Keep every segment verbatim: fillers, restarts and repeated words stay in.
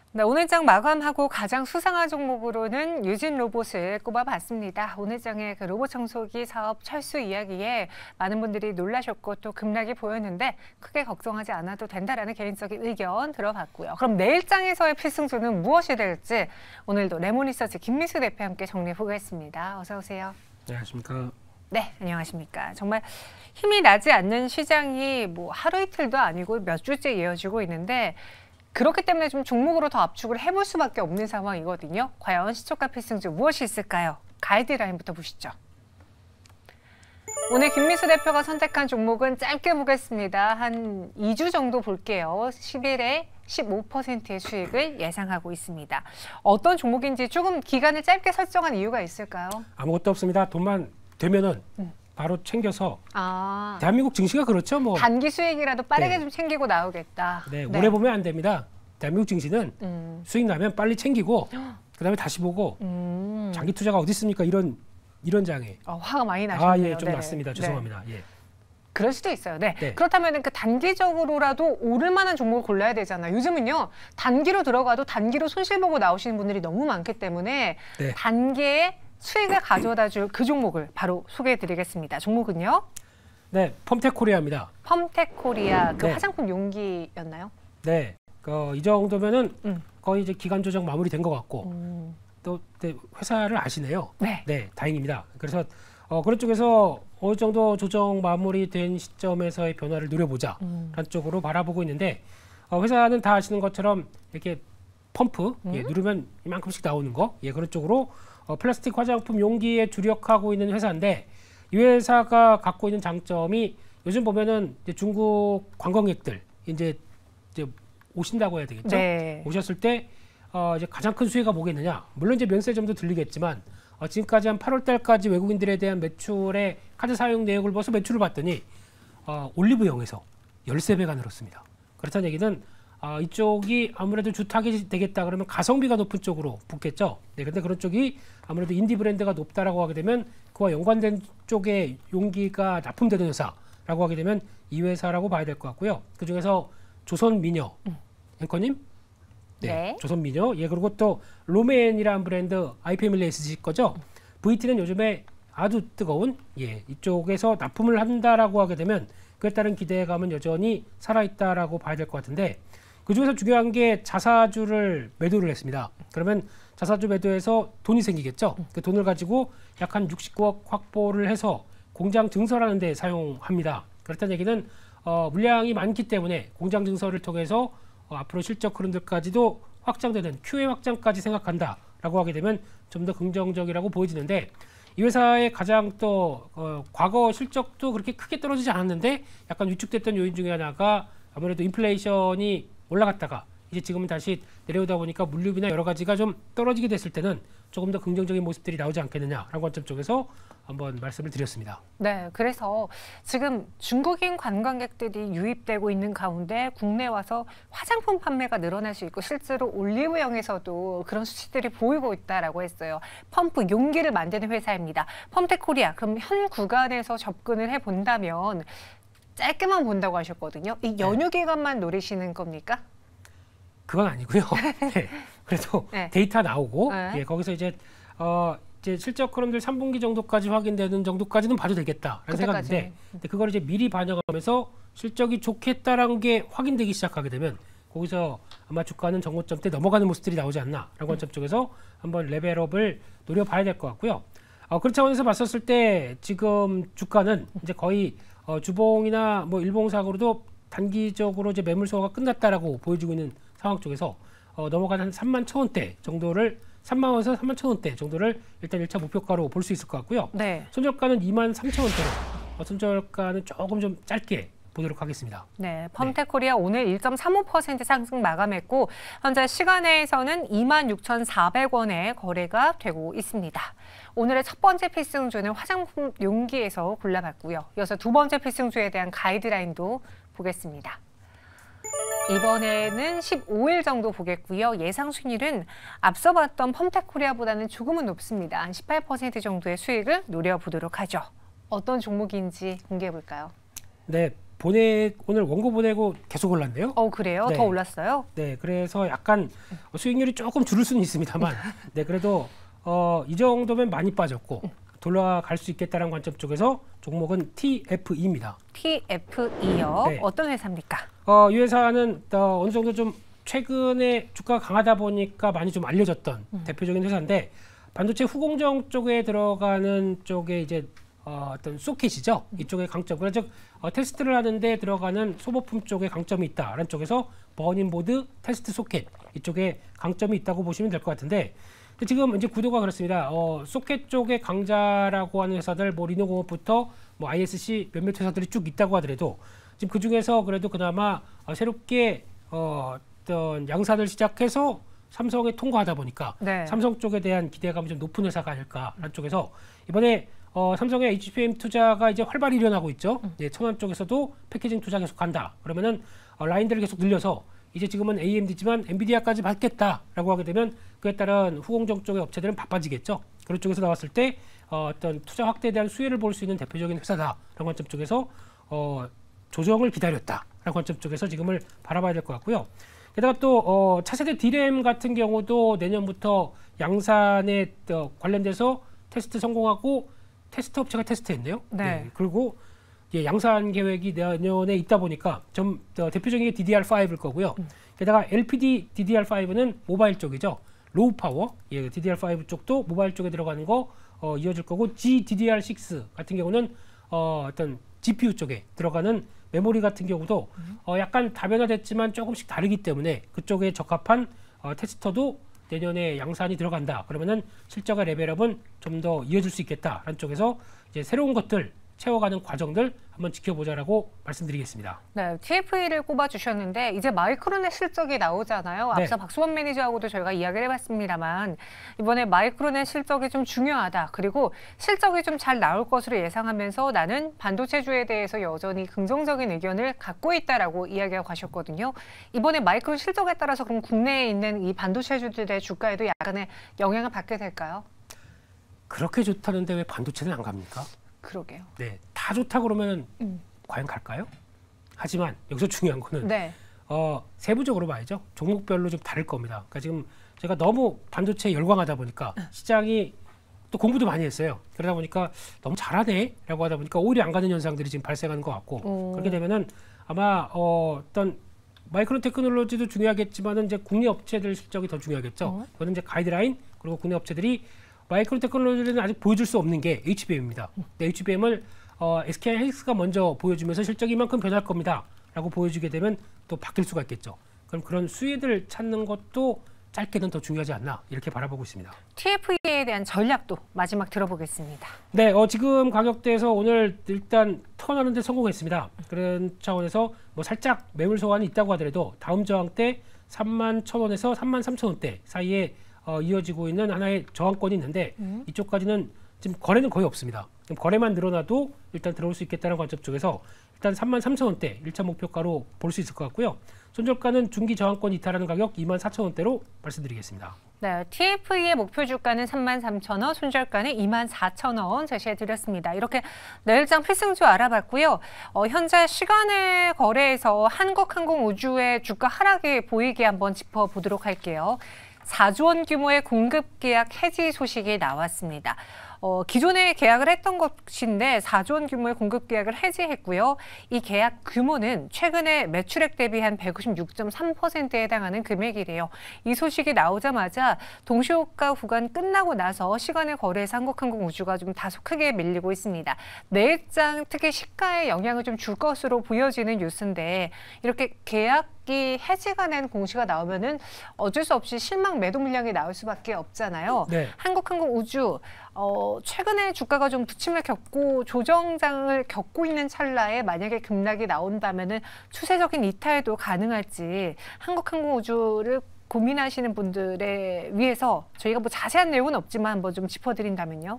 네, 오늘 장 마감하고 가장 수상한 종목으로는 유진 로봇을 꼽아봤습니다. 오늘 장의 그 로봇 청소기 사업 철수 이야기에 많은 분들이 놀라셨고 또 급락이 보였는데 크게 걱정하지 않아도 된다라는 개인적인 의견 들어봤고요. 그럼 내일 장에서의 필승조는 무엇이 될지 오늘도 레몬리서치 김미수 대표와 함께 정리해 보겠습니다. 어서 오세요. 안녕하십니까. 네, 안녕하십니까. 정말 힘이 나지 않는 시장이 뭐 하루 이틀도 아니고 몇 주째 이어지고 있는데 그렇기 때문에 좀 종목으로 더 압축을 해볼 수밖에 없는 상황이거든요. 과연 시초가 필승주 무엇이 있을까요? 가이드라인부터 보시죠. 오늘 김미수 대표가 선택한 종목은 짧게 보겠습니다. 한 이 주 정도 볼게요. 십 일에 십오 퍼센트의 수익을 예상하고 있습니다. 어떤 종목인지 조금 기간을 짧게 설정한 이유가 있을까요? 아무것도 없습니다. 돈만 되면은 음. 바로 챙겨서 아, 대한민국 증시가 그렇죠. 뭐 단기 수익이라도 빠르게 네. 좀 챙기고 나오겠다. 네, 네. 오래 보면 안 됩니다. 대한민국 증시는 음. 수익 나면 빨리 챙기고 그다음에 다시 보고 음. 장기 투자가 어디 있습니까? 이런 이런 장에. 어, 화가 많이 나셨네요. 아, 예, 좀 났습니다. 죄송합니다. 네. 예. 그럴 수도 있어요. 네. 네. 그렇다면 그 단기적으로라도 오를 만한 종목을 골라야 되잖아요. 요즘은요. 단기로 들어가도 단기로 손실 보고 나오시는 분들이 너무 많기 때문에 네. 단기에 수익을 가져다 줄 그 종목을 바로 소개해 드리겠습니다. 종목은요? 네, 펌텍코리아입니다. 펌텍코리아 그 네. 화장품 용기였나요? 네. 그, 이 정도면은 음. 거의 이제 기간 조정 마무리된 것 같고 음. 또 네, 회사를 아시네요. 네. 네, 다행입니다. 그래서 어, 그런 쪽에서 어느 정도 조정 마무리된 시점에서의 변화를 누려보자 음. 라는 쪽으로 바라보고 있는데 어, 회사는 다 아시는 것처럼 이렇게 펌프 음. 예, 누르면 이만큼씩 나오는 거 예, 그런 쪽으로 어, 플라스틱 화장품 용기에 주력하고 있는 회사인데 이 회사가 갖고 있는 장점이 요즘 보면은 이제 중국 관광객들 이제, 이제 오신다고 해야 되겠죠. 네. 오셨을 때 어, 이제 가장 큰 수혜가 뭐겠느냐. 물론 이제 면세점도 들리겠지만 어, 지금까지 한 팔월 달까지 외국인들에 대한 매출의 카드 사용 내역을 봐서 매출을 봤더니 어, 올리브영에서 열세 배가 늘었습니다. 그렇다는 얘기는 어, 이쪽이 아무래도 주타겟이 되겠다 그러면 가성비가 높은 쪽으로 붙겠죠. 네, 근데 그런 쪽이 아무래도 인디 브랜드가 높다라고 하게 되면 그와 연관된 쪽에 용기가 납품되는 회사라고 하게 되면 이 회사라고 봐야 될 것 같고요. 그 중에서 조선미녀 음. 앵커님, 네, 네. 조선미녀, 예 그리고 또 로맨이라는 브랜드 아이패밀리 에스지 거죠. 브이티는 요즘에 아주 뜨거운 예 이쪽에서 납품을 한다라고 하게 되면 그에 따른 기대감은 여전히 살아있다라고 봐야 될 것 같은데. 그 중에서 중요한 게 자사주를 매도를 했습니다. 그러면 자사주 매도해서 돈이 생기겠죠. 그 돈을 가지고 약 한 육십구억 확보를 해서 공장 증설하는 데 사용합니다. 그렇다는 얘기는 어, 물량이 많기 때문에 공장 증설을 통해서 어, 앞으로 실적 흐름들까지도 확장되는 큐에이 확장까지 생각한다라고 하게 되면 좀 더 긍정적이라고 보여지는데 이 회사의 가장 또 어, 과거 실적도 그렇게 크게 떨어지지 않았는데 약간 위축됐던 요인 중에 하나가 아무래도 인플레이션이 올라갔다가 이제 지금은 다시 내려오다 보니까 물류비나 여러 가지가 좀 떨어지게 됐을 때는 조금 더 긍정적인 모습들이 나오지 않겠느냐라는 관점 쪽에서 한번 말씀을 드렸습니다. 네, 그래서 지금 중국인 관광객들이 유입되고 있는 가운데 국내 와서 화장품 판매가 늘어날 수 있고 실제로 올리브영에서도 그런 수치들이 보이고 있다라고 했어요. 펌프 용기를 만드는 회사입니다. 펌텍코리아. 그럼 현 구간에서 접근을 해본다면 짧게만 본다고 하셨거든요. 이 연휴 기간만 노리시는 겁니까? 그건 아니고요. 네. 그래도 네. 데이터 나오고 네. 예, 거기서 이제 어 이제 실적 흐름들 삼 분기 정도까지 확인되는 정도까지는 봐도 되겠다라는 생각인데, 근데 그걸 이제 미리 반영하면서 실적이 좋겠다라는 게 확인되기 시작하게 되면 거기서 아마 주가는 정고점 때 넘어가는 모습들이 나오지 않나라는 음. 관점 쪽에서 한번 레벨업을 노려봐야 될 것 같고요. 어, 그런 차원에서 봤었을 때 지금 주가는 이제 거의 어, 주봉이나 뭐 일봉상으로도 단기적으로 이제 매물 소화가 끝났다라고 보여지고 있는 상황 쪽에서 어, 넘어가는 한 삼만 천 원대 정도를 삼만 원에서 삼만 천 원대 정도를 일단 일 차 목표가로 볼 수 있을 것 같고요. 네. 손절가는 이만 삼천 원대로 어, 손절가는 조금 좀 짧게 보도록 하겠습니다. 네, 펌텍코리아 네. 오늘 일 점 삼오 퍼센트 상승 마감했고 현재 시간에서는 이만 육천사백 원에 거래가 되고 있습니다. 오늘의 첫 번째 필승주는 화장품 용기에서 골라봤고요. 이어서 두 번째 필승주에 대한 가이드라인도 보겠습니다. 이번에는 십오 일 정도 보겠고요. 예상 수익률은 앞서 봤던 펌텍코리아보다는 조금은 높습니다. 한 십팔 퍼센트 정도의 수익을 노려보도록 하죠. 어떤 종목인지 공개해 볼까요? 네, 보내 오늘 원고 보내고 계속 올랐네요. 어 그래요? 네. 더 올랐어요? 네, 그래서 약간 수익률이 조금 줄을 수는 있습니다만, 네, 그래도 어, 이 정도면 많이 빠졌고 돌아갈 수 있겠다는 관점 쪽에서 종목은 티에프이입니다. 티에프이요? 네. 어떤 회사입니까? 어, 이 회사는 어, 어느 정도 좀 최근에 주가가 강하다 보니까 많이 좀 알려졌던 음. 대표적인 회사인데 반도체 후공정 쪽에 들어가는 쪽에 이제 어, 어떤 소켓이죠. 음. 이쪽의 강점. 그래서 어, 테스트를 하는데 들어가는 소모품 쪽에 강점이 있다라는 쪽에서 버닝보드 테스트 소켓 이쪽에 강점이 있다고 보시면 될 것 같은데 지금 이제 구도가 그렇습니다. 어, 소켓 쪽의 강자라고 하는 회사들, 뭐 리노공업부터 뭐 아이에스씨 몇몇 회사들이 쭉 있다고 하더라도 지금 그 중에서 그래도 그나마 어, 새롭게 어, 어떤 양산을 시작해서 삼성에 통과하다 보니까 네. 삼성 쪽에 대한 기대감이 좀 높은 회사가 아닐까라는 쪽에서 이번에 어, 삼성의 에이치피엠 투자가 이제 활발히 일어나고 있죠. 음. 예, 천안 쪽에서도 패키징 투자 계속 간다. 그러면은 어, 라인들을 계속 늘려서 이제 지금은 에이엠디지만 엔비디아까지 받겠다라고 하게 되면 그에 따른 후공정 쪽의 업체들은 바빠지겠죠. 그런 쪽에서 나왔을 때 어, 어떤 투자 확대에 대한 수혜를 볼 수 있는 대표적인 회사다라는 관점 쪽에서 어, 조정을 기다렸다라는 관점 쪽에서 지금을 바라봐야 될 것 같고요. 게다가 또 어, 차세대 디램 같은 경우도 내년부터 양산에 어, 관련돼서 테스트 성공하고 테스트 업체가 테스트했네요. 네. 네. 그리고 예, 양산 계획이 내년에 있다 보니까 좀 어, 대표적인 게 디디알 파이브일 거고요. 음. 게다가 엘피디 디디알 파이브는 모바일 쪽이죠. 로우 파워, 예, 디디알 파이브 쪽도 모바일 쪽에 들어가는 거 어, 이어질 거고 지 디디알 식스 같은 경우는 어, 어떤 지피유 쪽에 들어가는 메모리 같은 경우도 음. 어, 약간 다변화됐지만 조금씩 다르기 때문에 그쪽에 적합한 어, 테스터도 내년에 양산이 들어간다. 그러면은 실적의 레벨업은 좀 더 이어질 수 있겠다라는 쪽에서 이제 새로운 것들 채워가는 과정들 한번 지켜보자라고 말씀드리겠습니다. 네, 티에프이를 꼽아주셨는데 이제 마이크론의 실적이 나오잖아요. 네. 앞서 박수원 매니저하고도 저희가 이야기를 해봤습니다만 이번에 마이크론의 실적이 좀 중요하다. 그리고 실적이 좀 잘 나올 것으로 예상하면서 나는 반도체주에 대해서 여전히 긍정적인 의견을 갖고 있다라고 이야기하고 가셨거든요. 이번에 마이크론 실적에 따라서 그럼 국내에 있는 이 반도체주들의 주가에도 약간의 영향을 받게 될까요? 그렇게 좋다는데 왜 반도체는 안 갑니까? 그러게요. 네, 다 좋다 그러면 음. 과연 갈까요? 하지만 여기서 중요한 거는 네. 어, 세부적으로 봐야죠. 종목별로 좀 다를 겁니다. 그러니까 지금 제가 너무 반도체에 열광하다 보니까 시장이 또 공부도 많이 했어요. 그러다 보니까 너무 잘하네라고 하다 보니까 오히려 안 가는 현상들이 지금 발생하는 것 같고 오. 그렇게 되면은 아마 어, 어떤 마이크론 테크놀로지도 중요하겠지만은 이제 국내 업체들 실적이 더 중요하겠죠. 어? 이거는 이제 가이드라인 그리고 국내 업체들이 마이크론 테크놀로지는 아직 보여줄 수 없는 게 에이치비엠입니다. 네, 에이치비엠을 어, 에스케이하이닉스가 먼저 보여주면서 실적이 이만큼 변할 겁니다. 라고 보여주게 되면 또 바뀔 수가 있겠죠. 그럼 그런 수혜들을 찾는 것도 짧게는 더 중요하지 않나 이렇게 바라보고 있습니다. 티에프이에 대한 전략도 마지막 들어보겠습니다. 네, 어, 지금 가격대에서 오늘 일단 턴하는 데 성공했습니다. 그런 차원에서 뭐 살짝 매물 소환이 있다고 하더라도 다음 저항 때 삼만 천 원에서 삼만 삼천 원대 사이에 어, 이어지고 있는 하나의 저항권이 있는데 음. 이쪽까지는 지금 거래는 거의 없습니다. 지금 거래만 늘어나도 일단 들어올 수 있겠다는 관점 쪽에서 일단 삼만 삼천 원대 일 차 목표가로 볼 수 있을 것 같고요. 손절가는 중기 저항권 이탈하는 가격 이만 사천 원대로 말씀드리겠습니다. 네, 티에프이의 목표 주가는 삼만 삼천 원, 손절가는 이만 사천 원 제시해드렸습니다. 이렇게 내일장 필승주 알아봤고요. 어, 현재 시간의 거래에서 한국항공우주의 주가 하락이 보이게 한번 짚어보도록 할게요. 사조 원 규모의 공급 계약 해지 소식이 나왔습니다. 어, 기존에 계약을 했던 것인데 사조 원 규모의 공급 계약을 해지했고요. 이 계약 규모는 최근에 매출액 대비 한 백오십육 점 삼 퍼센트에 해당하는 금액이래요. 이 소식이 나오자마자 동시효과 구간 끝나고 나서 시간의 거래에서 한국항공우주가 좀 다소 크게 밀리고 있습니다. 내일장 특히 시가에 영향을 좀 줄 것으로 보여지는 뉴스인데 이렇게 계약 이 해지가 낸 공시가 나오면은 어쩔 수 없이 실망 매도 물량이 나올 수밖에 없잖아요. 네. 한국항공우주 어, 최근에 주가가 좀 부침을 겪고 조정장을 겪고 있는 찰나에 만약에 급락이 나온다면은 추세적인 이탈도 가능할지 한국항공우주를 고민하시는 분들에 위해서 저희가 뭐 자세한 내용은 없지만 한번 좀 짚어드린다면요.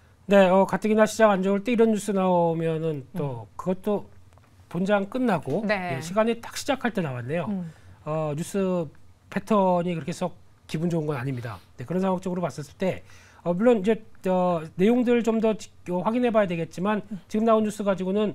네, 어, 가뜩이나 시장 안 좋을 때 이런 뉴스 나오면은 또 음. 그것도 본장 끝나고 네. 예, 시간이 딱 시작할 때 나왔네요. 음. 어, 뉴스 패턴이 그렇게 썩 기분 좋은 건 아닙니다. 네, 그런 상황적으로 봤을 때 어, 물론 이제 어, 내용들 좀 더 확인해 봐야 되겠지만 음. 지금 나온 뉴스 가지고는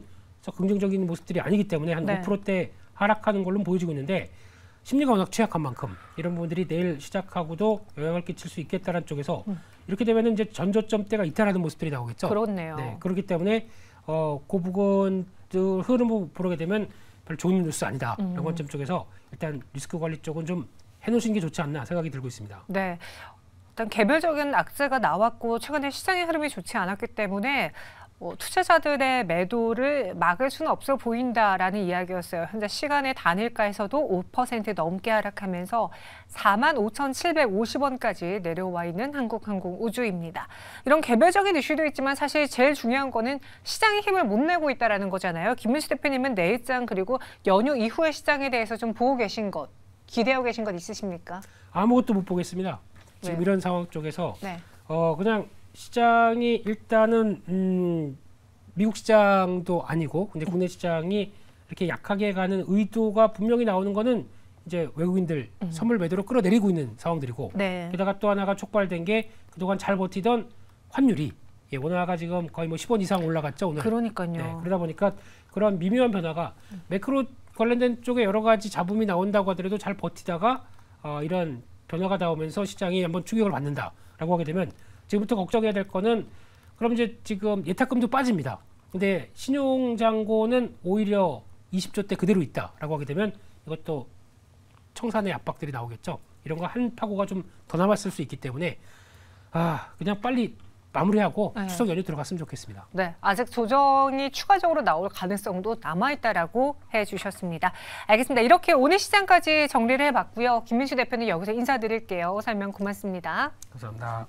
긍정적인 모습들이 아니기 때문에 한 네. 오 퍼센트대 하락하는 걸로 보여지고 있는데 심리가 워낙 취약한 만큼 이런 부분들이 내일 시작하고도 영향을 끼칠 수 있겠다는 쪽에서 음. 이렇게 되면 이제 전저점대가 이탈하는 모습들이 나오겠죠. 그렇네요. 네, 그렇기 때문에 어, 그 부분들 흐름을 보게 되면 별 좋은 뉴스 아니다. 음. 이런 관점 쪽에서 일단 리스크 관리 쪽은 좀 해놓으시는 게 좋지 않나 생각이 들고 있습니다. 네. 일단 개별적인 악재가 나왔고 최근에 시장의 흐름이 좋지 않았기 때문에 어, 투자자들의 매도를 막을 수는 없어 보인다라는 이야기였어요. 현재 시간의 단일가에서도 오 퍼센트 넘게 하락하면서 사만 오천칠백오십 원까지 내려와 있는 한국항공우주입니다. 이런 개별적인 이슈도 있지만 사실 제일 중요한 거는 시장이 힘을 못 내고 있다는 거잖아요. 김민수 대표님은 내일장 그리고 연휴 이후의 시장에 대해서 좀 보고 계신 것, 기대하고 계신 것 있으십니까? 아무것도 못 보겠습니다. 지금 네. 이런 상황 쪽에서 네. 어, 그냥 시장이 일단은 음, 미국 시장도 아니고 근데 국내 시장이 이렇게 약하게 가는 의도가 분명히 나오는 거는 이제 외국인들 음. 선물 매도로 끌어내리고 있는 상황들이고 네. 게다가 또 하나가 촉발된 게 그동안 잘 버티던 환율이 예, 원화가 지금 거의 뭐 십 원 이상 올라갔죠 오늘. 그러니까요. 네, 그러다 보니까 그런 미묘한 변화가 매크로 관련된 쪽에 여러 가지 잡음이 나온다고 하더라도 잘 버티다가 어, 이런 변화가 나오면서 시장이 한번 충격을 받는다라고 하게 되면 지금부터 걱정해야 될 거는 그럼 이제 지금 예탁금도 빠집니다. 근데 신용잔고는 오히려 이십 조대 그대로 있다라고 하게 되면 이것도 청산의 압박들이 나오겠죠. 이런 거 한 파고가 좀 더 남았을 수 있기 때문에 아 그냥 빨리 마무리하고 네. 추석 연휴 들어갔으면 좋겠습니다. 네, 아직 조정이 추가적으로 나올 가능성도 남아있다라고 해주셨습니다. 알겠습니다. 이렇게 오늘 시장까지 정리를 해봤고요. 김민수 대표는 여기서 인사드릴게요. 설명 고맙습니다. 감사합니다.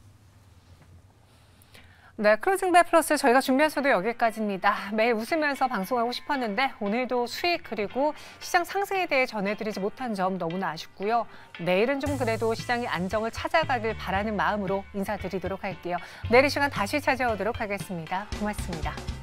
네, 크루징배 플러스 저희가 준비한 소도 여기까지입니다. 매일 웃으면서 방송하고 싶었는데 오늘도 수익 그리고 시장 상승에 대해 전해드리지 못한 점 너무나 아쉽고요. 내일은 좀 그래도 시장이 안정을 찾아가길 바라는 마음으로 인사드리도록 할게요. 내일 이 시간 다시 찾아오도록 하겠습니다. 고맙습니다.